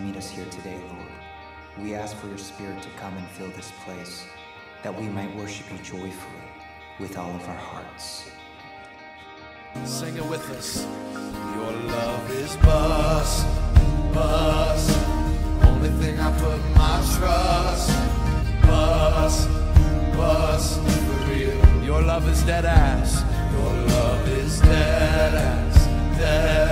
meet us here today, Lord. We ask for your Spirit to come and fill this place, that we might worship you joyfully with all of our hearts. Sing it with us. Your love is bus, bus. Only thing I put my trust. Bus, bus, for real. Your love is dead ass. Your love is dead ass, dead